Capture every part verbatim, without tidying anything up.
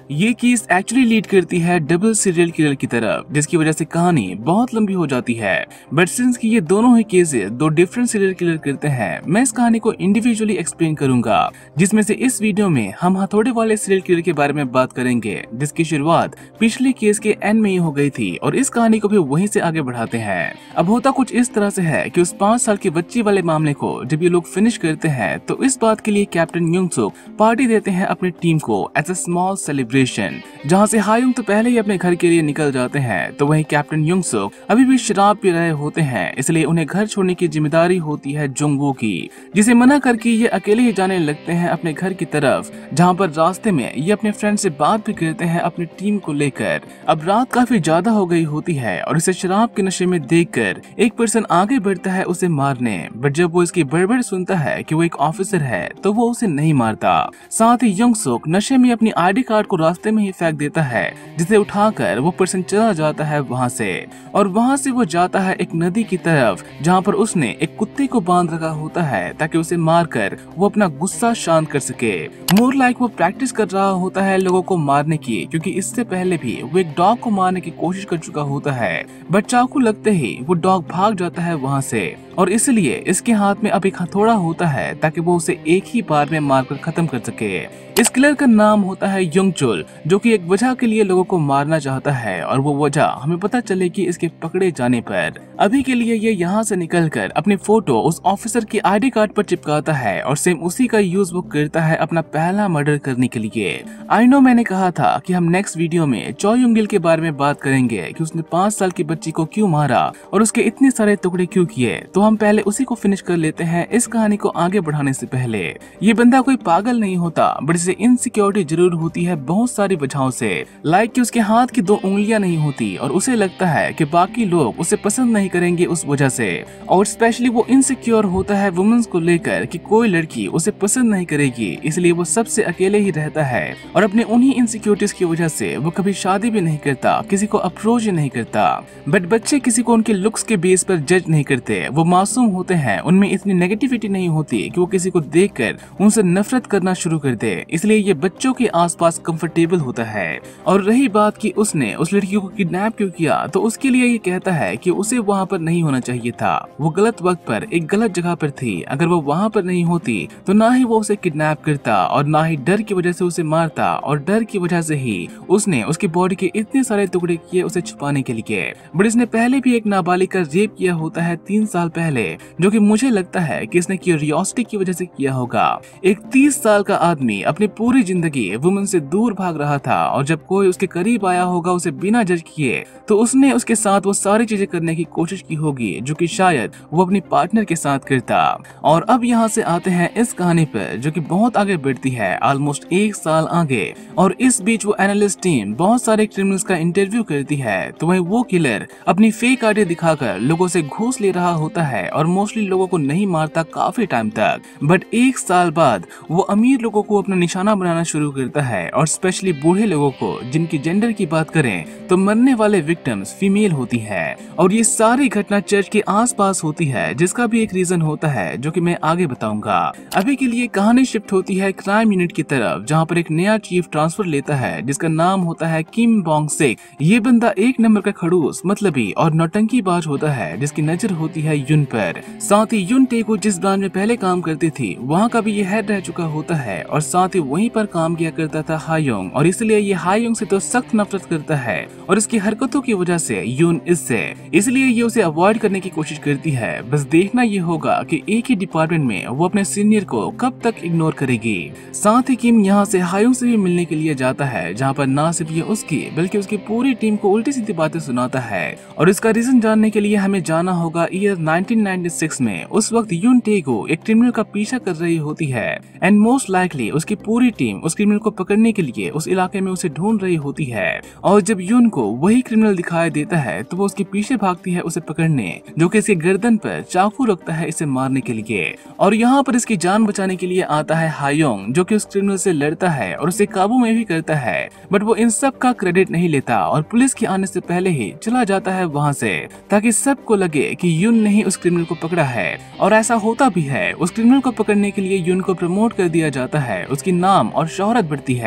ये case actually lead करती है डबल सीरियल किलर की तरफ, जिसकी वजह से कहानी बहुत लंबी हो जाती है। बट सिंस कि ये दोनों ही केसेस दो डिफरेंट सीरियल किलर करते हैं, मैं इस कहानी को इंडिविजुअली एक्सप्लेन करूंगा, जिसमें से इस वीडियो में हम हथौड़े वाले सीरियल किलर के बारे में बात करेंगे, जिसकी शुरुआत पिछले केस के एंड में ही हो गई थी और इस कहानी को भी वहीं से आगे बढ़ाते हैं। अब होता कुछ इस तरह से है कि उस पांच साल की बच्ची वाले मामले को जब ये लोग फिनिश करते हैं तो इस बात के लिए कैप्टन युंग सुक पार्टी देते हैं अपनी टीम को एज अ स्मॉल सेलिब्रेशन, जहां से हायुंग तो पहले ही अपने घर के लिए निकल जाते हैं, तो वहीं कैप्टन युंग सुक अभी भी शराब पी रहे होते हैं, इसलिए उन्हें घर छोड़ने की जिम्मेदारी होती है जुंगवू की, जिसे मना करके ये अकेले ही जाने लगते हैं अपने घर की तरफ, जहां पर रास्ते में ये अपने फ्रेंड से बात भी करते हैं अपनी टीम को लेकर। अब रात काफी ज्यादा हो गई होती है और इसे शराब के नशे में देखकर एक पर्सन आगे बढ़ता है उसे मारने, बट जब वो इसकी बड़बड़ सुनता है कि वो एक ऑफिसर है तो वो उसे नहीं मारता। साथ ही युंग सुक नशे में अपनी आईडी कार्ड को रास्ते में ही फेंक देता है, जिसे उठाकर वो पर्सन चला जाता है वहाँ से, और वहाँ से वो जाता है एक नदी की तरफ, जहाँ पर उसने एक कुत्ते को बांध रखा होता है ताकि उसे मारकर वो अपना गुस्सा शांत कर सके। मोर लाइक वो प्रैक्टिस कर रहा होता है लोगों को मारने की, क्योंकि इससे पहले भी वो एक डॉग को मारने की कोशिश कर चुका होता है, बट चाकू लगते ही वो डॉग भाग जाता है वहाँ से, और इसलिए इसके हाथ में अब एक हथौड़ा होता है ताकि वो उसे एक ही बार में मारकर खत्म कर सके। इस किलर का नाम होता है युंग चुल, जो कि एक वजह के लिए लोगों को मारना चाहता है, और वो वजह हमें पता चलेगी इसके पकड़े जाने पर। अभी के लिए ये यहाँ से निकलकर अपनी फोटो उस ऑफिसर की आईडी कार्ड पर चिपकाता है और सेम उसी का यूज वो करता है अपना पहला मर्डर करने के लिए। आई नो मैंने कहा था कि हम नेक्स्ट वीडियो में चो युंग गिल के बारे में बात करेंगे कि उसने पाँच साल की बच्ची को क्यों मारा और उसके इतने सारे टुकड़े क्यों किए, तो हम पहले उसी को फिनिश कर लेते हैं इस कहानी को आगे बढ़ाने से पहले। ये बंदा कोई पागल नहीं होता, बट इसे इनसिक्योरिटी जरूर होती है बहुत सारी वजहों से, लाइक कि उसके हाथ की दो उंगलियां नहीं होती और उसे लगता है कि बाकी लोग उसे पसंद नहीं करेंगे उस वजह से, और स्पेशली वो इनसिक्योर होता है वुमेन्स को लेकर कि कोई लड़की उसे पसंद नहीं करेगी, इसलिए वो सबसे अकेले ही रहता है, और अपने उन्हीं इनसिक्योरिटीज की वजह से वो कभी शादी भी नहीं करता, किसी को अप्रोच ही नहीं करता। बट बच्चे किसी को उनके लुक्स के बेस पर जज नहीं करते, वो मासूम होते हैं, उनमें इतनी नेगेटिविटी नहीं होती कि वो किसी को देखकर उनसे नफरत करना शुरू कर दे, इसलिए ये बच्चों के आसपास कंफर्टेबल होता है। और रही बात कि उसने उस लड़की को किडनैप क्यों किया, तो उसके लिए ये कहता है कि उसे वहाँ पर नहीं होना चाहिए था, वो गलत वक्त पर एक गलत जगह पर थी, अगर वो वहाँ पर नहीं होती तो ना ही वो उसे किडनैप करता और ना ही डर की वजह से उसे मारता, और डर की वजह से ही उसने उसकी बॉडी के इतने सारे टुकड़े किए उसे छुपाने के लिए। बट इसने पहले भी एक नाबालिग का रेप किया होता है तीन साल पहले, जो कि मुझे लगता है कि इसने क्यूरियोसिटी की वजह से किया होगा। एक तीस साल का आदमी अपनी पूरी जिंदगी वुमन से दूर भाग रहा था, और जब कोई उसके करीब आया होगा उसे बिना जज किए, तो उसने उसके साथ वो सारी चीजें करने की कोशिश की होगी जो कि शायद वो अपनी पार्टनर के साथ करता। और अब यहाँ से आते हैं इस कहानी पर, जो कि बहुत आगे बढ़ती है, ऑलमोस्ट एक साल आगे, और इस बीच वो एनालिस्ट टीम बहुत सारे क्रिमिनल्स का इंटरव्यू करती है, तो वहीं वो किलर अपनी फेक आईडी दिखाकर लोगों से घूस ले रहा होता है और मोस्टली लोगों को नहीं मारता काफी टाइम तक। बट एक साल बाद वो अमीर लोगों को अपना निशाना बनाना शुरू करता है, और स्पेशली बूढ़े लोगों को, जिनकी जेंडर की बात करें तो मरने वाले विक्टिम्स फीमेल होती है, और ये सारी घटना चर्च के आसपास होती है, जिसका भी एक रीजन होता है जो कि मैं आगे बताऊंगा। अभी के लिए कहानी शिफ्ट होती है क्राइम यूनिट की तरफ, जहाँ पर एक नया चीफ ट्रांसफर लेता है जिसका नाम होता है किम बोंग सिक। ये बंदा एक नंबर का खड़ूस, मतलबी और नौटंकीबाज होता है, जिसकी नजर होती है युन पर। साथ ही युन टेको जिस ब्रांच में पहले काम करती थी वहाँ का भी ये हेड रह चुका होता है, और साथ ही वहीं पर काम किया करता था हायोंग, और इसलिए ये हायोंग से तो सख्त नफरत करता है, और इसकी हरकतों की वजह से युन इससे इसलिए ये उसे अवॉइड करने की कोशिश करती है। बस देखना ये होगा कि एक ही डिपार्टमेंट में वो अपने सीनियर को कब तक इग्नोर करेगी। साथ ही किम यहाँ से हायोंग से भी मिलने के लिए जाता है, जहाँ पर ना सिर्फ ये उसकी बल्कि उसकी पूरी टीम को उल्टी सीधी बातें सुनाता है, और इसका रीजन जानने के लिए हमें जाना होगा ईयर नाइनटीन नाइंटी सिक्स में। उस वक्त युन टेगो एक क्रिमिनल का पीछा कर रही होती है, एंड मोस्ट लाइकली उसकी पूरी टीम उस क्रिमिनल को पकड़ने के लिए उस इलाके में उसे ढूंढ रही होती है, और जब युन को वही क्रिमिनल दिखाई देता है तो वो उसके पीछे भागती है उसे पकड़ने, जो कि इसके गर्दन पर चाकू रखता है इसे मारने के लिए। और यहाँ पर इसकी जान बचाने के लिए आता है हायोंग, जो कि उस क्रिमिनल से लड़ता है और उसे काबू में भी करता है, बट वो इन सब का क्रेडिट नहीं लेता और पुलिस के आने से पहले ही चला जाता है वहाँ से, ताकि सबको लगे कि युन ने ही उस क्रिमिनल को पकड़ा है। और ऐसा होता भी है, उस क्रिमिनल को पकड़ने के लिए युन को प्रमोट कर दिया जाता है, उसकी नाम और शोहरत बढ़ती है।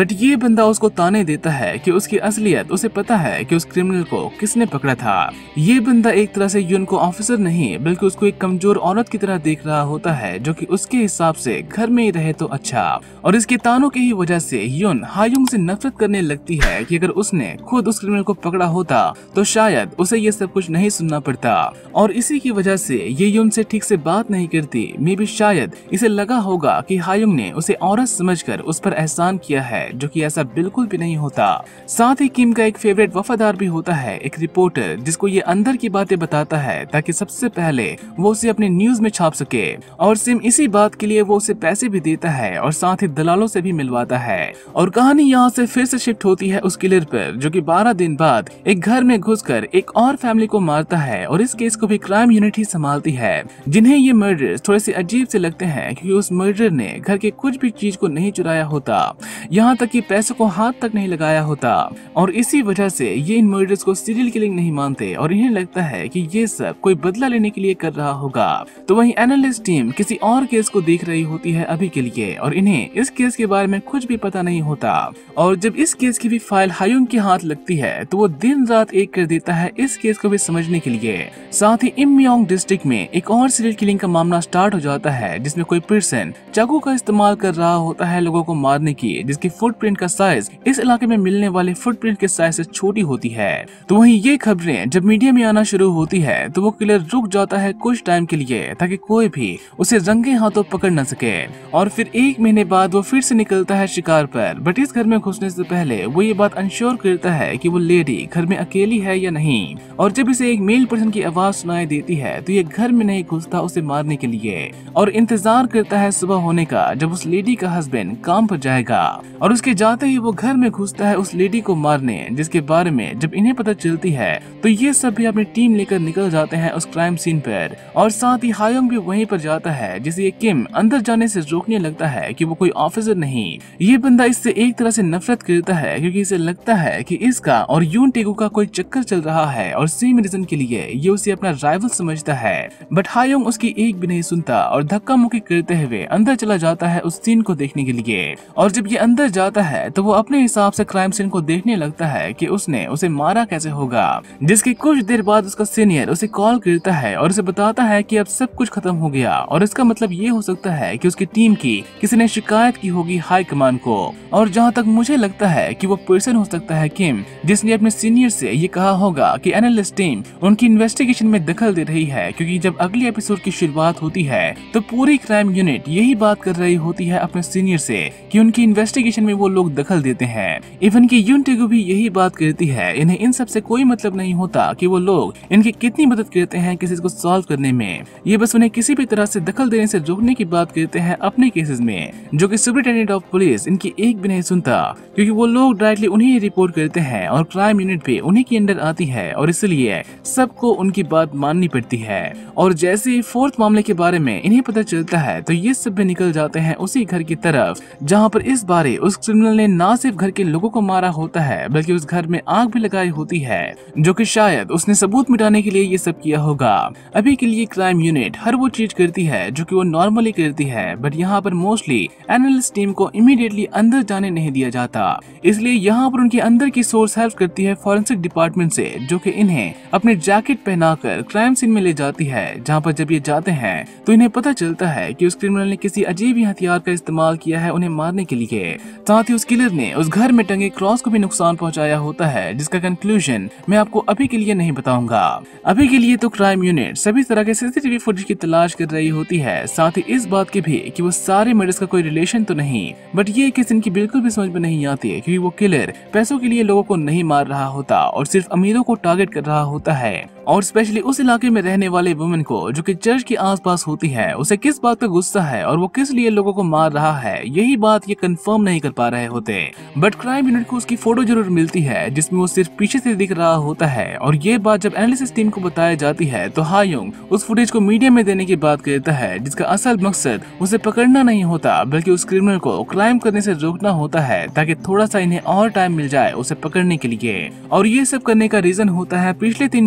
बट ये बंदा उसको ताने देता है कि उसकी असलियत उसे पता है कि उस क्रिमिनल को किसने पकड़ा था। ये बंदा एक तरह से यून को ऑफिसर नहीं बल्कि उसको एक कमजोर औरत की तरह देख रहा होता है जो कि उसके हिसाब से घर में ही रहे तो अच्छा। और इसके तानों की ही वजह से यून हायुंग से नफरत करने लगती है कि अगर उसने खुद उस क्रिमिनल को पकड़ा होता तो शायद उसे ये सब कुछ नहीं सुनना पड़ता। और इसी की वजह से ये यून से ठीक से बात नहीं करती। मे भी शायद इसे लगा होगा कि हायुंग ने उसे औरत समझकर उस पर एहसान किया है, जो कि ऐसा बिल्कुल भी नहीं होता। साथ ही किम का एक फेवरेट वफादार भी होता है, एक रिपोर्टर जिसको ये अंदर की बातें बताता है ताकि सबसे पहले वो उसे अपने न्यूज में छाप सके। और सिम इसी बात के लिए वो उसे पैसे भी देता है और साथ ही दलालों से भी मिलवाता है। और कहानी यहाँ से फिर से शिफ्ट होती है उस किलर पर जो कि बारह दिन बाद एक घर में घुसकर एक और फैमिली को मारता है और इस केस को भी क्राइम यूनिट ही संभालती है, जिन्हें ये मर्डर थोड़े से अजीब से लगते हैं क्योंकि उस मर्डर ने घर के कुछ भी चीज को नहीं चुराया होता, यहाँ तक कि पैसों को हाथ तक नहीं लगाया होता। और इसी वजह से ये इन मर्डर्स को सीरियल किलिंग नहीं मानते और इन्हें लगता है कि ये सब कोई बदला लेने के लिए कर रहा होगा। तो वहीं एनालिस्ट टीम किसी और केस को देख रही होती है अभी के लिए और इन्हें इस केस के बारे में कुछ भी पता नहीं होता। और जब इस केस की भी फाइल हायुंग के हाथ लगती है तो वो दिन रात एक कर देता है इस केस को भी समझने के लिए। साथ ही इमयोंग डिस्ट्रिक्ट में एक और सीरियल किलिंग का मामला स्टार्ट हो जाता है जिसमें कोई पर्सन चाकू का इस्तेमाल कर रहा होता है लोगों को मारने की, जिसकी फुटप्रिंट का साइज इस इलाके में मिलने वाले फुटप्रिंट के साइज से छोटी होती है। तो वहीं ये खबरें जब मीडिया में आना शुरू होती है तो वो किलर रुक जाता है कुछ टाइम के लिए ताकि कोई भी उसे रंगे हाथों पकड़ न सके। और फिर एक महीने बाद वो फिर से निकलता है शिकार पर, बट इस घर में घुसने से पहले वो ये बात इंश्योर करता है कि वो लेडी घर में अकेली है या नहीं। और जब इसे एक मेल पर्सन की आवाज सुनाई देती है तो ये घर में नहीं घुसता उसे मारने के लिए और इंतजार करता है सुबह होने का जब उस लेडी का हस्बैंड काम पर जाएगा। और उसके जाते ही वो घर में घुसता है उस लेडी को मारने, जिसके बारे में जब इन्हें पता चलती है तो ये सब भी अपनी टीम लेकर निकल जाते हैं उस क्राइम सीन पर। और साथ ही हायुंग भी वहीं पर जाता है जिसे ये किम अंदर जाने से रोकने लगता है कि वो कोई ऑफिसर नहीं। ये बंदा इससे एक तरह से नफरत करता है क्योंकि इसे लगता है कि इसका और यून टेगु का कोई चक्कर चल रहा है और सेम रीजन के लिए ये उसे अपना राइवल समझता है। बट हायुंग उसकी एक भी नहीं सुनता और धक्का मुक्की करते हुए अंदर चला जाता है उस सीन को देखने के लिए। और जब ये अंदर जाता है तो वो अपने हिसाब से क्राइम सीन को देखने लगता है कि उसने उसे मारा कैसे होगा, जिसके कुछ देर बाद उसका सीनियर उसे कॉल करता है और उसे बताता है कि अब सब कुछ खत्म हो गया और इसका मतलब ये हो सकता है कि उसकी टीम की किसी ने शिकायत की होगी हाई कमान को। और जहाँ तक मुझे लगता है कि वो पर्सन हो सकता है किम, जिसने अपने सीनियर से ये कहा होगा कि एनालिस्ट टीम उनकी इन्वेस्टिगेशन में दखल दे रही है, क्योंकि जब अगले एपिसोड की शुरुआत होती है तो पूरी क्राइम यूनिट यही बात कर रही होती है अपने सीनियर से कि उनकी इन्वेस्टिगेशन में वो लोग दखल देते हैं। इवन की यून टेगु भी यही बात करती है, इन्हें इन सब से कोई मतलब नहीं होता कि वो लोग इनकी कितनी मदद करते हैं किसी को सॉल्व करने में, ये बस उन्हें किसी भी तरह से दखल देने से रोकने की बात करते हैं अपने केसेस में, जो कि सुपरिटेंडेंट ऑफ पुलिस इनकी एक भी नहीं सुनता क्योंकि वो लोग डायरेक्टली उन्हें रिपोर्ट करते हैं और क्राइम यूनिट भी उन्हीं के अंडर आती है और इसलिए सबको उनकी बात माननी पड़ती है। और जैसे ही फोर्थ मामले के बारे में इन्हें पता चलता है तो ये सब भी निकल जाते हैं उसी घर की तरफ जहाँ पर इस बारे उस क्रिमिनल ने ना सिर्फ घर के लोगों को मारा होता है बल्कि उस घर में आग भी लगाई होती है, जो कि शायद उसने सबूत मिटाने के लिए ये सब किया होगा। अभी के लिए क्राइम यूनिट हर वो चीज करती है जो कि वो नॉर्मली करती है, बट यहाँ पर मोस्टली एनालिस्ट टीम को इमीडिएटली अंदर जाने नहीं दिया जाता, इसलिए यहाँ पर उनके अंदर की सोर्स हेल्प करती है फॉरेंसिक डिपार्टमेंट से, जो कि इन्हें अपने जैकेट पहनाकर क्राइम सीन में ले जाती है। जहाँ पर जब ये जाते हैं तो इन्हें पता चलता है कि उस क्रिमिनल ने किसी अजीब ही हथियार का इस्तेमाल किया है उन्हें मारने के लिए। साथ ही उस किलर ने उस घर में टंगे क्रॉस को भी नुकसान पहुंचाया होता है, जिसका कंक्लूजन मैं आपको अभी के लिए नहीं बताऊंगा। अभी के लिए तो क्राइम यूनिट सभी तरह के सीसीटीवी फुटेज की तलाश कर रही होती है, साथ ही इस बात के भी कि वो सारे मर्डर्स का कोई रिलेशन तो नहीं, बट ये केस इनकी बिल्कुल भी समझ में नहीं आती है क्योंकि वो किलर पैसों के लिए लोगों को नहीं मार रहा होता और सिर्फ अमीरों को टारगेट कर रहा होता है। और स्पेशली उस इलाके में रहने वाले वुमेन को जो कि चर्च के आसपास होती है, उसे किस बात का गुस्सा है और वो किस लिए लोगों को मार रहा है, यही बात ये कंफर्म नहीं कर पा रहे होते। बट क्राइम यूनिट को उसकी फोटो जरूर मिलती है जिसमें वो सिर्फ पीछे से दिख रहा होता है। और ये बात जब एनालिसिस टीम को बताई जाती है तो हायुंग उस फुटेज को मीडिया में देने की बात कहता है, जिसका असल मकसद उसे पकड़ना नहीं होता बल्कि उस क्रिमिनल को क्राइम करने से रोकना होता है ताकि थोड़ा सा इन्हें और टाइम मिल जाए उसे पकड़ने के लिए। और ये सब करने का रीजन होता है पिछले तीन मर्डर्स की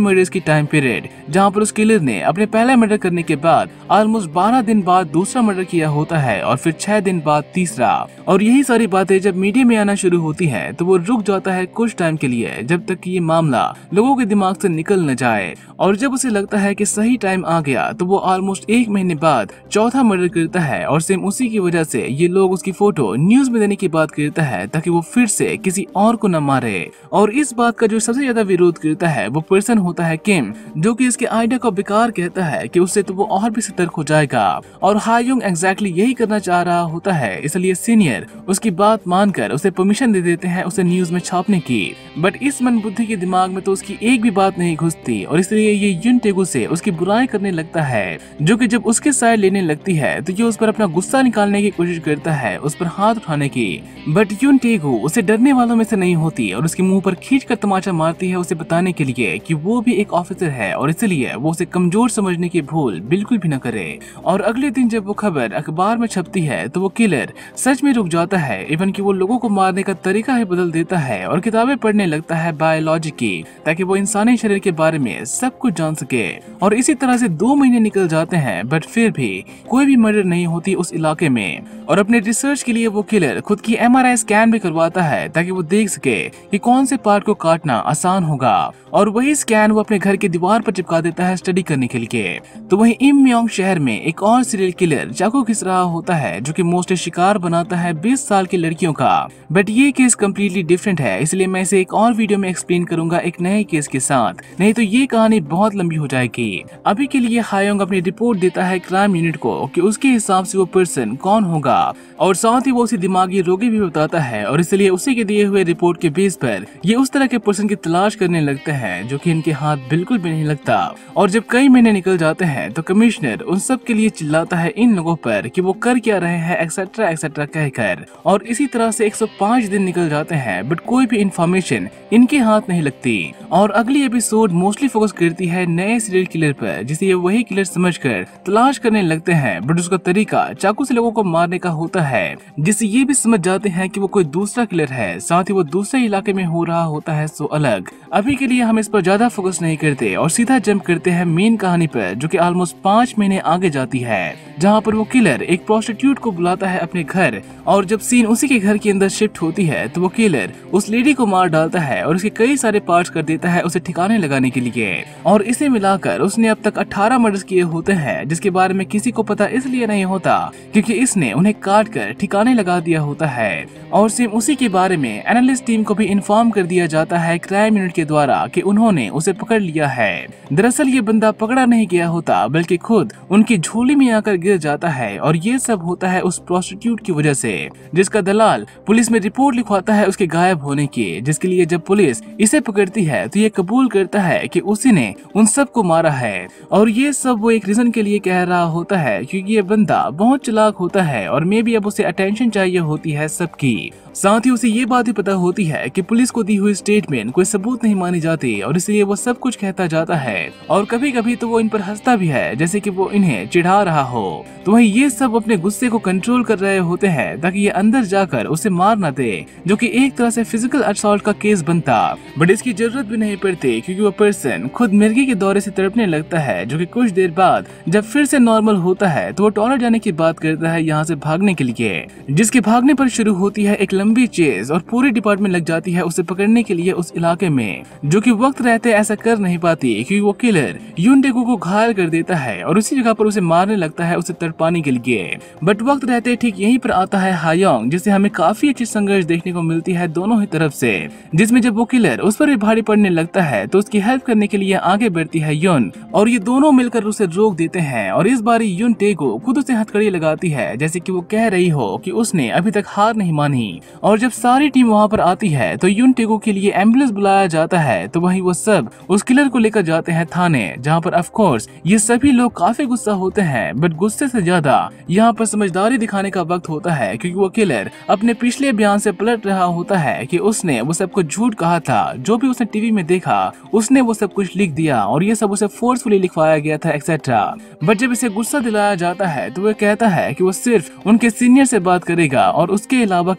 टाइम पीरियड जहाँ पर उस किलर ने अपने पहला मर्डर करने के बाद ऑलमोस्ट बारह दिन बाद दूसरा मर्डर किया होता है और फिर छह दिन बाद तीसरा। और यही सारी बातें जब मीडिया में आना शुरू होती है तो वो रुक जाता है कुछ टाइम के लिए, जब तक कि ये मामला लोगों के दिमाग से निकल न जाए। और जब उसे लगता है कि सही टाइम आ गया तो वो ऑलमोस्ट एक महीने बाद चौथा मर्डर करता है और सेम उसी की वजह से ये लोग उसकी फोटो न्यूज में देने की बात करता है ताकि वो फिर से किसी और को न मारे। और इस बात का जो सबसे ज्यादा विरोध करता है वो पर्सन होता है किम, जो कि इसके आइडिया को बेकार कहता है कि उससे तो वो और भी सतर्क हो जाएगा। और हायोंग एग्जैक्टली यही करना चाह रहा होता है, इसलिए सीनियर उसकी बात मानकर उसे परमिशन दे देते हैं उसे न्यूज में छापने की। बट इस मन बुद्धि के दिमाग में तो उसकी एक भी बात नहीं घुसती और इसलिए ये युन टेगु से उसकी बुराई करने लगता है, जो कि जब उसके साइड लेने लगती है तो ये उस पर अपना गुस्सा निकालने की कोशिश करता है, उस पर हाथ उठाने की। बट युन टेगु उसे डरने वालों में से नहीं होती और उसके मुंह पर खींच कर तमाचा मारती है उसे बताने के लिए कि वो भी एक ऑफिसर है और इसलिए वो उसे कमजोर समझने की भूल बिल्कुल भी न करे। और अगले दिन जब वो खबर अखबार में छपती है तो वो किलर सच में रुक जाता है, इवन कि वो लोगों को मारने का तरीका ही बदल देता है और किताबें पढ़ने लगता है बायोलॉजी की, ताकि वो इंसानी शरीर के बारे में सब कुछ जान सके। और इसी तरह से दो महीने निकल जाते हैं बट फिर भी कोई भी मर्डर नहीं होती उस इलाके में। और अपने रिसर्च के लिए वो किलर खुद की एम आर आई स्कैन भी करवाता है ताकि वो देख सके कि कौन से पार्ट को काटना आसान होगा। और वही स्कैन वो अपने घर की दीवार पर चिपका देता है स्टडी करने के लिए। तो वही इमयोंग शहर में एक और सीरियल किलर चाकू घिस रहा होता है, जो कि मोस्टली शिकार बनाता है बीस साल की लड़कियों का। बट ये केस कम्प्लीटली डिफरेंट है, इसलिए मैं इसे एक और वीडियो में एक्सप्लेन करूंगा एक नए केस के साथ, नहीं तो ये कहानी बहुत लंबी हो जाएगी। अभी के लिए हायोंग अपनी रिपोर्ट देता है क्राइम यूनिट को कि उसके हिसाब से वो पर्सन कौन होगा, और साथ ही वो उसे दिमागी रोगी भी बताता है। और इसलिए उसी के दिए हुए रिपोर्ट के बेस पर ये उस तरह के पर्सन की तलाश करने लगते हैं जो कि इनके हाथ बिल्कुल भी नहीं लगता। और जब कई महीने निकल जाते हैं तो कमिश्नर उन सब के लिए चिल्लाता है इन लोगों पर कि वो कर क्या रहे हैं एक्सेट्रा एक्सेट्रा कहकर। और इसी तरह से एक सौ पाँच दिन निकल जाते हैं बट कोई भी इंफॉर्मेशन इनके हाथ नहीं लगती। और अगली एपिसोड मोस्टली फोकस करती है नए सीरियल किलर पर, जिसे ये वही किलर समझकर तलाश करने लगते हैं, बट उसका तरीका चाकू से लोगों को मारने का होता है, जिससे ये भी समझ जाते हैं कि वो कोई दूसरा किलर है। साथ ही वो दूसरे इलाके में हो रहा होता है सो अलग। अभी के लिए हम इस पर ज्यादा फोकस नहीं करते और सीधा जंप करते हैं मेन कहानी पर, जो कि ऑलमोस्ट पाँच महीने आगे जाती है, जहाँ पर वो किलर एक प्रोस्टिट्यूट को बुलाता है अपने घर। और जब सीन उसी के घर के अंदर शिफ्ट होती है तो वो किलर उस लेडी को मार डालता है और उसके कई सारे पार्ट्स कर देता है उसे ठिकाने लगाने के लिए। और इसे मिलाकर उसने अब तक अठारह मर्डर्स किए होते हैं, जिसके बारे में किसी को पता इसलिए नहीं होता क्योंकि इसने उन्हें काट कर ठिकाने लगा दिया होता है। और सेम उसी के बारे में एनालिस्ट टीम को भी इन्फॉर्म कर दिया जाता है क्राइम यूनिट के द्वारा कि उन्होंने उसे पकड़ लिया है। दरअसल ये बंदा पकड़ा नहीं गया होता बल्कि खुद उनकी झोली में आकर गिर जाता है, और ये सब होता है उस प्रोस्टिट्यूट की वजह से, जिसका दलाल पुलिस में रिपोर्ट लिखवाता है उसके गायब होने की, जिसके लिए जब पुलिस इसे पकड़ती है तो ये कबूल करता है कि उसी ने उन सबको मारा है। और ये सब वो एक रीजन के लिए कह रहा होता है क्योंकि ये बंदा बहुत चालाक होता है और मे भी अब उसे अटेंशन चाहिए होती है सबकी। साथ ही उसे ये बात भी पता होती है कि पुलिस को दी हुई स्टेटमेंट कोई सबूत नहीं मानी जाती, और इसलिए वो सब कुछ कहता जाता है। और कभी कभी तो वो इन पर हंसता भी है जैसे कि वो इन्हें चिढ़ा रहा हो। तो वही ये सब अपने गुस्से को कंट्रोल कर रहे होते हैं ताकि ये अंदर जाकर उसे मार न दे, जो कि एक तरह से फिजिकल असॉल्ट का केस बनता। बट इसकी जरूरत भी नहीं पड़ती क्योंकि वो पर्सन खुद मिर्गी के दौरे से तड़पने लगता है, जो कि कुछ देर बाद जब फिर से नॉर्मल होता है तो वो टॉयलेट जाने की बात करता है यहाँ से भागने के लिए, जिसके भागने पर शुरू होती है एक लंबी चेज और पूरी डिपार्टमेंट लग जाती है उसे पकड़ने के लिए उस इलाके में, जो कि वक्त रहते ऐसा कर नहीं पाती क्योंकि वो किलर युन टेगु को घायल कर देता है और उसी जगह पर उसे मारने लगता है उसे तड़पाने के लिए। बट वक्त रहते ठीक यहीं पर आता है हायोंग, जिसे हमें काफी अच्छी संघर्ष देखने को मिलती है दोनों ही तरफ से, जिसमें जब वो किलर उस पर भी भारी पड़ने लगता है तो उसकी हेल्प करने के लिए आगे बढ़ती है युन, और ये दोनों मिलकर उसे रोक देते हैं। और इस बार युन टेगु खुद उसे हथकड़ी लगाती है जैसे कि वो कह रही हो कि उसने अभी तक हार नहीं मानी। और जब सारी टीम वहाँ पर आती है तो युन टेगु के लिए एम्बुलेंस बुलाया जाता है, तो वहीं वो सब उस किलर को लेकर जाते हैं थाने, जहाँ पर ऑफ कोर्स ये सभी लोग काफी गुस्सा होते हैं। बट गुस्से से ज्यादा यहाँ पर समझदारी दिखाने का वक्त होता है क्योंकि वो किलर अपने पिछले बयान से पलट रहा होता है कि उसने वो सब कुछ झूठ कहा था, जो भी उसने टीवी में देखा उसने वो सब कुछ लिख दिया और ये सब उसे फोर्सफुली लिखवाया गया था एक्सेट्रा। बट जब इसे गुस्सा दिलाया जाता है तो वो कहता है कि वो सिर्फ उनके सीनियर से बात करेगा और उसके अलावा किसी और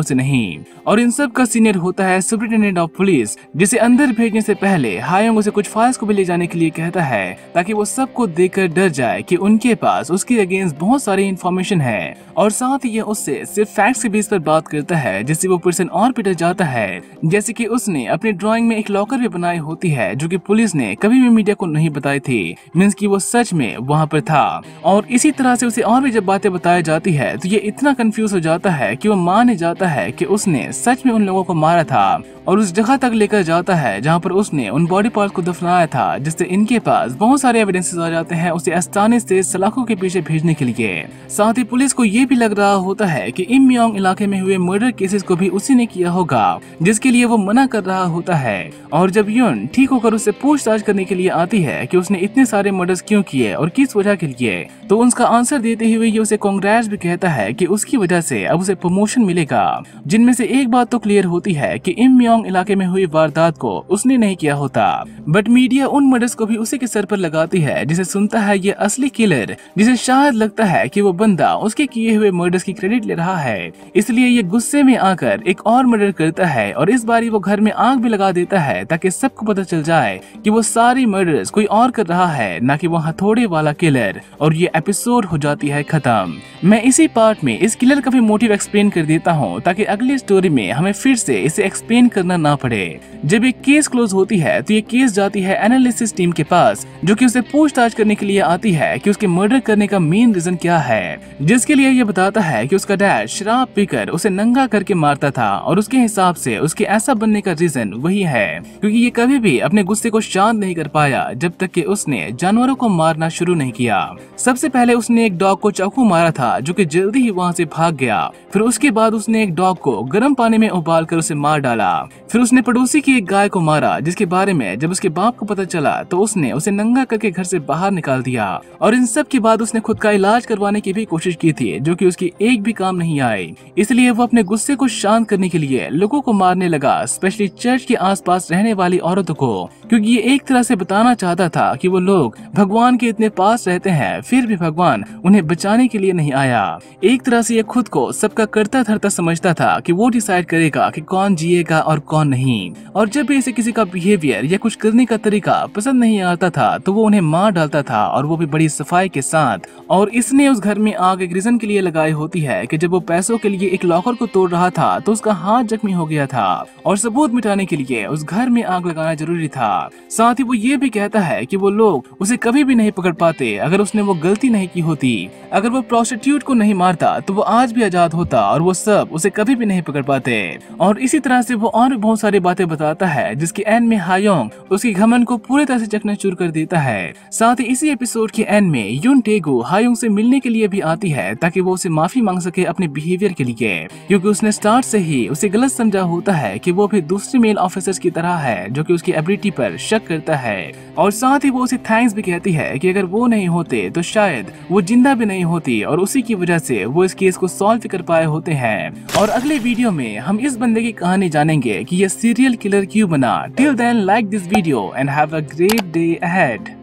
से नहीं। और इन सब का सीनियर होता है सुपरिटेंडेंट ऑफ पुलिस, जिसे अंदर भेजने से पहले हायोंग उसे कुछ फाइल्स को भी ले जाने के लिए कहता है ताकि वो सबको देखकर डर जाए कि उनके पास उसके अगेंस्ट बहुत सारी इन्फॉर्मेशन है। और साथ ही ये उससे सिर्फ फैक्ट्स के बेस पर बात करता है, जिससे वो पर्सन और भी डर जाता है। जैसे कि उसने अपनी ड्राइंग में एक लॉकर भी बनाई होती है जो कि पुलिस ने कभी भी मीडिया को नहीं बताई थी, मींस कि वो सच में वहाँ पर था। और इसी तरह से उसे और भी जब बातें बताई जाती है तो ये इतना कंफ्यूज हो जाता है कि वो मान जाता है कि उसने सच में उन लोगों को मारा था, और उस जगह तक लेकर जाता है जहाँ पर उसने उन बॉडी पार्ट को दफनाया था, जिससे इनके पास बहुत सारे एविडेंसेस आ जाते हैं उसे आसानी से सलाखों के पीछे भेजने के लिए। साथ ही पुलिस को ये भी लग रहा होता है कि इम मियोंग इलाके में हुए मर्डर केसेस को भी उसी ने किया होगा, जिसके लिए वो मना कर रहा होता है। और जब यून ठीक होकर उससे पूछताछ करने के लिए आती है कि उसने इतने सारे मर्डर्स क्यों किए और किस वजह के लिए, तो उसका आंसर देते हुए ये उसे कांग्रेट्स भी कहता है कि उसकी वजह से अब उसे प्रमोशन मिलेगा। जिनमें से एक बात तो क्लियर होती है कि इम मियोंग इलाके में हुई वारदात को उसने नहीं किया होता, बट मीडिया उन मर्डर्स को भी उसी के सर पर लगाती है, जिसे सुनता है ये असली किलर, जिसे शायद लगता है कि वो बंदा उसके किए हुए मर्डर्स की क्रेडिट ले रहा है। इसलिए ये गुस्से में आकर एक और मर्डर करता है, और इस बारी वो घर में आग भी लगा देता है ताकि सबको पता चल जाए कि वो सारी मर्डर्स कोई और कर रहा है, ना कि वो हथौड़े वाला किलर। और ये एपिसोड हो जाती है खत्म। मैं इसी पार्ट में इस किलर का भी मोटिव एक्सप्लेन कर देता हूँ ताकि अगली स्टोरी में हमें फिर से इसे एक्सप्लेन करना ना पड़े। जब एक केस क्लोज होती है तो ये केस जाती है एनालिसिस टीम के पास, जो कि उसे पूछताछ करने के लिए आती है कि उसके मर्डर करने का मेन रीजन क्या है, जिसके लिए ये बताता है कि उसका डैड शराब पीकर उसे नंगा करके मारता था, और उसके हिसाब से उसके ऐसा बनने का रीजन वही है क्योंकि ये कभी भी अपने गुस्से को शांत नहीं कर पाया जब तक कि उसने जानवरों को मारना शुरू नहीं किया। सबसे पहले उसने एक डॉग को चाकू मारा था जो कि जल्दी ही वहाँ से भाग गया। फिर उसके बाद उसने एक डॉग को गर्म पानी में उबाल कर उसे मार डाला। फिर उसने पड़ोसी की एक गाय को मारा, जिसके बारे में जब उसके बाप को पता चला तो उसने उसे नंगा करके घर से बाहर निकाल दिया। और इन सब के बाद उसने खुद का इलाज करवाने की भी कोशिश की थी, जो कि उसकी एक भी काम नहीं आई। इसलिए वो अपने गुस्से को शांत करने के लिए लोगों को मारने लगा, स्पेशली चर्च के आसपास रहने वाली औरतों को, क्योंकि ये एक तरह से बताना चाहता था कि वो लोग भगवान के इतने पास रहते हैं फिर भी भगवान उन्हें बचाने के लिए नहीं आया। एक तरह से ये खुद को सबका करता धरता समझता था कि वो डिसाइड करेगा कि कौन जिएगा और कौन नहीं। और जब भी इसे किसी का बिहेवियर या कुछ करने का तरीका पसंद नहीं आता था तो वो उन्हें मार डालता था, और वो भी बड़ी सफाई के साथ। और इसने उस घर में आग एक रीजन के लिए लगाई होती है कि जब वो पैसों के लिए एक लॉकर को तोड़ रहा था तो उसका हाथ जख्मी हो गया था, और सबूत मिटाने के लिए उस घर में आग लगाना जरूरी था। साथ ही वो ये भी कहता है कि वो लोग उसे कभी भी नहीं पकड़ पाते अगर उसने वो गलती नहीं की होती। अगर वो प्रोस्टिट्यूट को नहीं मारता तो वो आज भी आजाद होता, और वो सब उसे कभी भी नहीं पकड़ पाते। और इसी तरह से वो और भी बहुत सारी बातें बताता है, जिसके एंड में हायोंग उसकी घमंड को पूरी तरह से चकनाचूर कर देता है। साथ ही इसी एपिसोड के एंड में यून टेगु हायोंग से मिलने के लिए भी आती है ताकि वो उसे माफी मांग सके अपने बिहेवियर के लिए, क्योंकि उसने स्टार्ट से ही उसे गलत समझा होता है कि वो भी दूसरे मेल ऑफिसर्स की तरह है जो कि उसकी एबिलिटी पर शक करता है। और साथ ही वो उसे थैंक्स भी कहती है कि अगर वो नहीं होते तो शायद वो जिंदा भी नहीं होती, और उसी की वजह से वो इस केस को सॉल्व कर पाए होते हैं। और अगले वीडियो में हम इस बंदे की कहानी जानेंगे कि ये सीरियल किलर क्यों बना। Till then like this video and have a great day ahead.